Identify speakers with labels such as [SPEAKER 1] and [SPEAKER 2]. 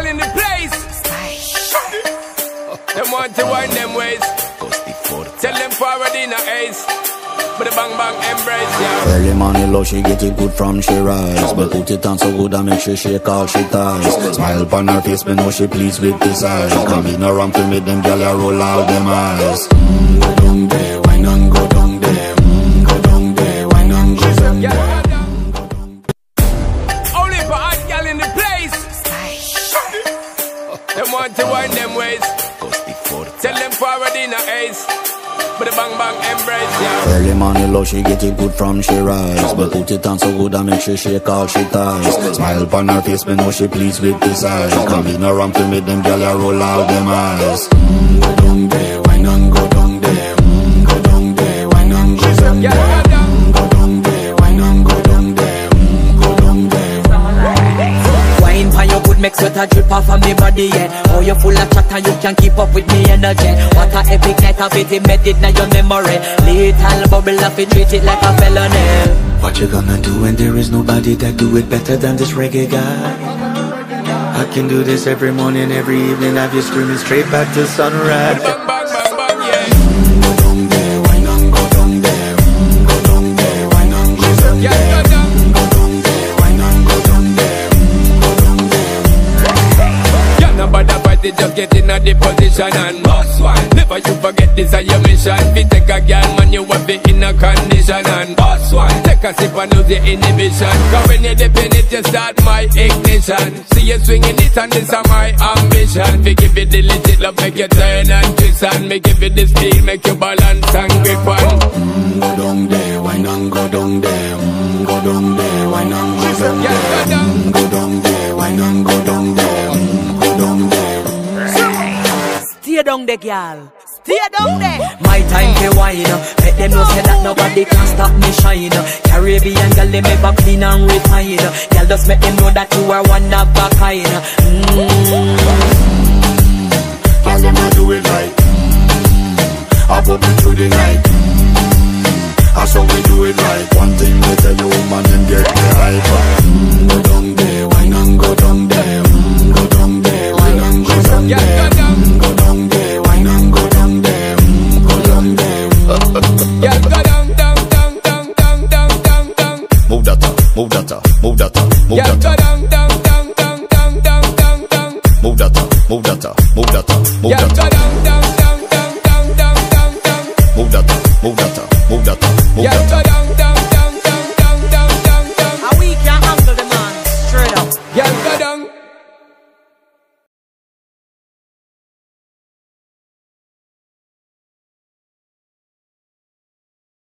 [SPEAKER 1] in the place. Them want to wind them ways. Tell them forward in a ace. But the bang bang embrace, yeah.
[SPEAKER 2] Early morning love, she get it good from she rise. But put it on so good I make she shake all she ties. Smile upon her face, me know she pleased with this eyes. Come in around to make them gyal roll out them eyes. Go down there, why not go down there? Go down there, why not go down there?
[SPEAKER 1] Only for hot gyal in the place. Them want to wind them ways. Tell them forward in a ace. But the bang bang embrace, yeah.
[SPEAKER 2] Early morning love, she get it good from she rise. But put it on so good I make she shake all she ties. Smile upon her face, me know she pleased with this eyes. Come in around to make them gyal roll out them eyes. Go down there, why not go down there? Go down there, why not go down there? Go down there, why not go down there? Go down there.
[SPEAKER 3] Wine for your good make sweat a drip off of me body, yeah. Oh, you full of chatter, you can't keep up with me energy. What a epic night of it, embedded now your memory. Little bubble of it, treat it like a felony.
[SPEAKER 2] What you gonna do when there is nobody that do it better than this reggae guy? I can do this every morning, every evening, have you screaming straight back to sunrise.
[SPEAKER 1] Bang bang bang bang, yeah.
[SPEAKER 2] Go down there, why not go down there? Go down there, why not go down there? Go down there, why not go down there? Go down there.
[SPEAKER 1] Yeah, nobody fight it, just get in a the position and boss one. Never you forget this is your mission. Fi take a girl, man, you have it in a condition and boss one. Take a sip and lose the inhibition. Cause when you dip in it, you start my ignition. See you swinging it and this is my ambition. Fi give it the legit love, make you turn and twist and me give it the speed, make you balance and grip on.
[SPEAKER 2] Go down there, why not go down there? Go down there, why not go down there? Go down there, why not go down there? Go down there.
[SPEAKER 3] Stay down there, girl. Stay down there. My time to wine. Let them know say that nobody can stop me shine. Caribbean girl, they make up clean and refine. Girl, just make them know that you are one of a kind.
[SPEAKER 2] Girl, them a do it right. I put me through the night. That's how we do it right. One thing they tell you, woman, them get the hype. Go down there.